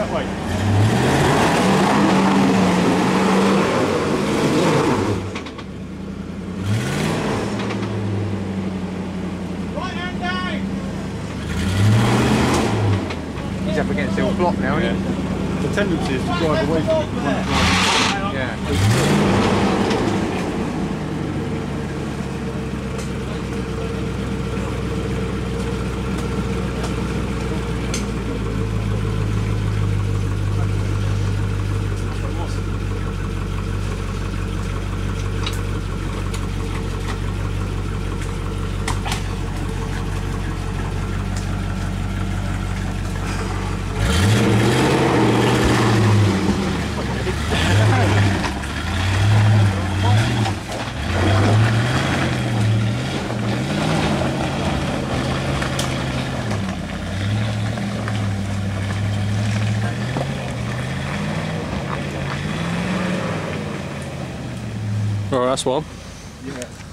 that way. Right hand down. He's up against the old block now, isn't he? The tendency is to drive away from it. Yeah. Alright, that's one. Yeah.